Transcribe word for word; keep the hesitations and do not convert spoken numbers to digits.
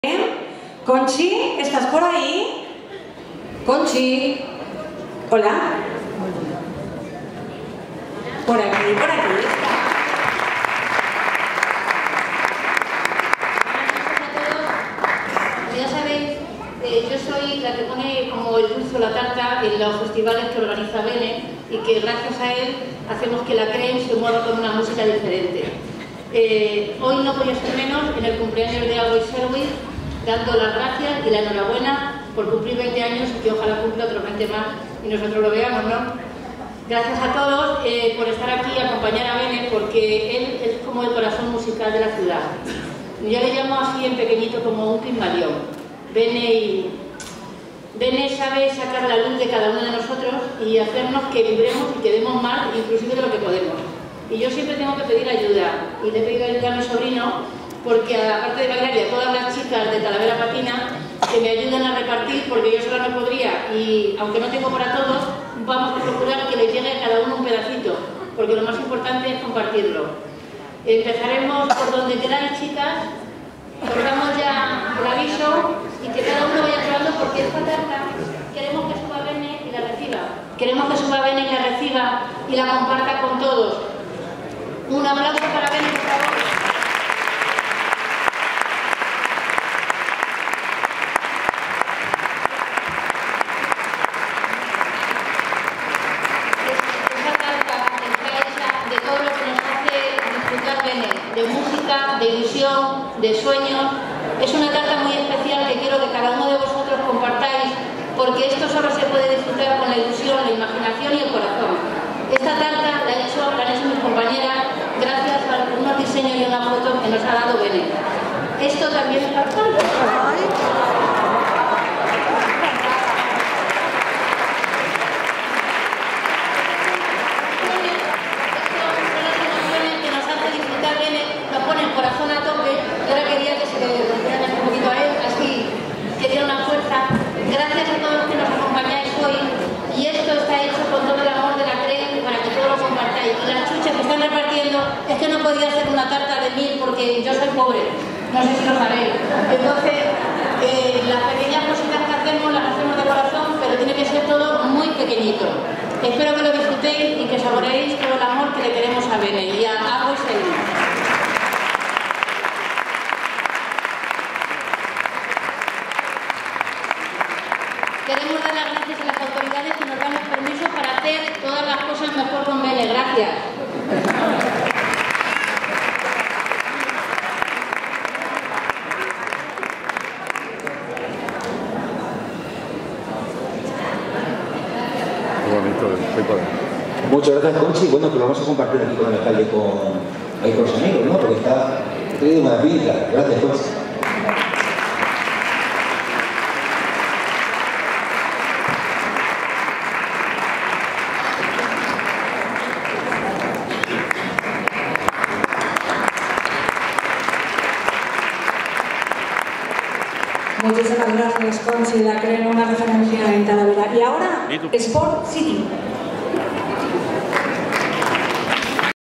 Conchi, ¿estás por ahí? Conchi. Hola. Por aquí, por aquí. Ya sabéis, eh, yo soy la que pone como el dulce o la tarta en los festivales que organiza Bene y que gracias a él hacemos que la Creen se mueva con una música diferente. Eh, hoy no podía ser menos en el cumpleaños de Always Service, dando las gracias y la enhorabuena por cumplir veinte años y que ojalá cumpla otros veinte más y nosotros lo veamos, ¿no? Gracias a todos eh, por estar aquí y acompañar a Bene, porque él es como el corazón musical de la ciudad. Yo le llamo así en pequeñito como un Pigmalión. Bene, y... Bene sabe sacar la luz de cada uno de nosotros y hacernos que vibremos y que demos más, inclusive de lo que podemos. Y yo siempre tengo que pedir ayuda, y le he pedido ayuda a mi sobrino, porque aparte de bailar y a todas las chicas de Talavera Patina, que me ayuden a repartir, porque yo sola no podría, y aunque no tengo para todos, vamos a procurar que les llegue a cada uno un pedacito, porque lo más importante es compartirlo. Empezaremos por donde queráis, chicas, cortamos ya el aviso, y que cada uno vaya probando, porque esta tarta queremos que suba Bene y la reciba. Queremos que suba Bene y la reciba, y la comparta con todos. Un aplauso para Bene, por favor. De música, de ilusión, de sueños. Es una tarta muy especial que quiero que cada uno de vosotros compartáis, porque esto solo se puede disfrutar con la ilusión, la imaginación y el corazón. Esta tarta la, he hecho, la han hecho mis compañeras gracias a unos diseños y una foto que nos ha dado Bene. Esto también es bastante. Corazón a tope, yo ahora quería que se le rompieran un poquito a él, así que diera una fuerza. Gracias a todos los que nos acompañáis hoy, y esto está hecho con todo el amor de la Creen para que todos lo compartáis. Y las chuchas que están repartiendo, es que no podía hacer una tarta de mil porque yo soy pobre, no sé si lo sabéis. Entonces, eh, las pequeñas cositas que hacemos, las hacemos de corazón, pero tiene que ser todo muy pequeñito. Espero que lo disfrutéis y que saboreéis todo el amor que le queremos a Bene y a Always Service. Queremos dar las gracias a las autoridades que nos dan los permisos para hacer todas las cosas mejor con Bene. Gracias. Muchas gracias, Conchi. Bueno, que lo vamos a compartir aquí con el alcalde, con, ahí con los amigos, ¿no? Porque está traído una pinta. Gracias, Conchi. Muchísimas gracias, Conchi, la Creen una referencia en Talavera. Y ahora, Sport City.